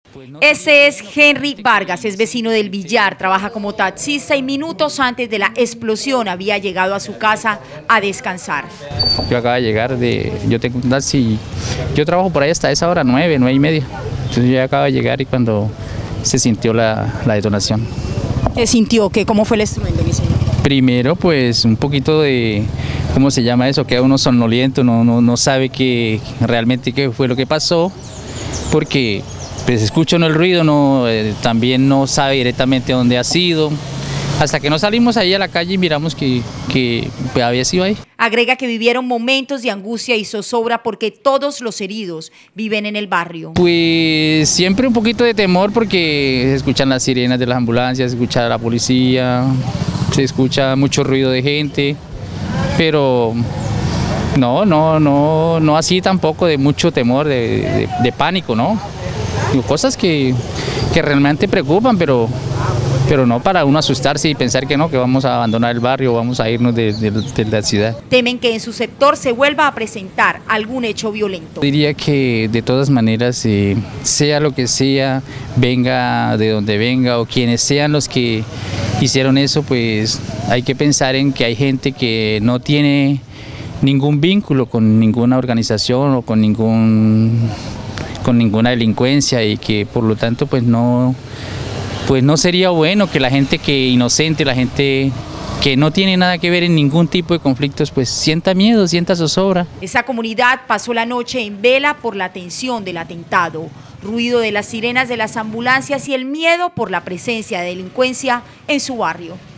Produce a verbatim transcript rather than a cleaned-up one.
Ese es Henry Vargas, es vecino del Villar, trabaja como taxista y minutos antes de la explosión había llegado a su casa a descansar. Yo acabo de llegar de, yo tengo un taxi, yo trabajo por ahí hasta esa hora, nueve, nueve y media. Entonces yo acabo de llegar y cuando se sintió la, la detonación. ¿Qué sintió? ¿Qué, ¿Cómo fue el estruendo, mi señor? Primero, pues un poquito de, ¿cómo se llama eso? Queda uno somnoliento, no, no, no sabe qué, realmente qué fue lo que pasó, porque pues escucha uno el ruido, no, eh, también no sabe directamente dónde ha sido, hasta que no salimos ahí a la calle y miramos que, que pues, había sido ahí. Agrega que vivieron momentos de angustia y zozobra porque todos los heridos viven en el barrio. Pues siempre un poquito de temor porque se escuchan las sirenas de las ambulancias, se escucha la policía, se escucha mucho ruido de gente, pero no, no, no, no así tampoco de mucho temor, de, de, de pánico, ¿no? Cosas que, que realmente preocupan, pero, pero no para uno asustarse y pensar que no, que vamos a abandonar el barrio, vamos a irnos de, de, de la ciudad. Temen que en su sector se vuelva a presentar algún hecho violento. Diría que de todas maneras, eh, sea lo que sea, venga de donde venga o quienes sean los que hicieron eso, pues hay que pensar en que hay gente que no tiene ningún vínculo con ninguna organización o con ningún... con ninguna delincuencia y que por lo tanto pues no, pues no sería bueno que la gente que inocente, la gente que no tiene nada que ver en ningún tipo de conflictos pues sienta miedo, sienta zozobra. Esa comunidad pasó la noche en vela por la tensión del atentado, ruido de las sirenas de las ambulancias y el miedo por la presencia de delincuencia en su barrio.